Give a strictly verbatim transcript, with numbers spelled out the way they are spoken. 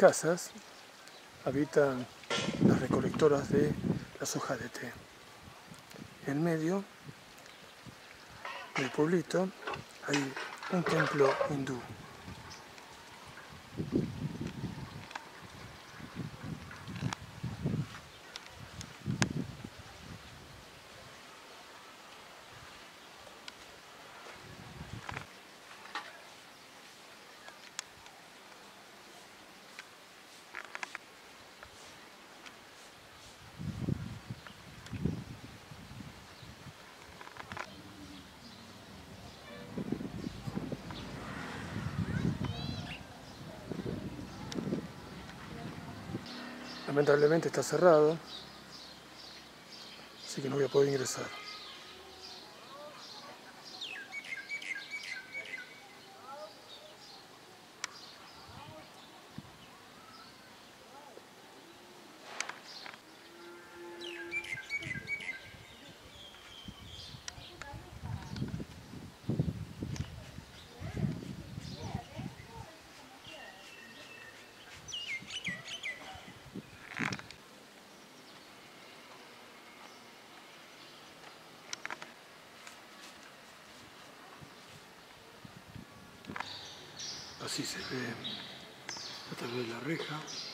casas habitan las recolectoras de las hojas de té. En medio del pueblito hay un templo hindú. Lamentablemente está cerrado, así que no voy a poder ingresar. Así se ve a través de la reja.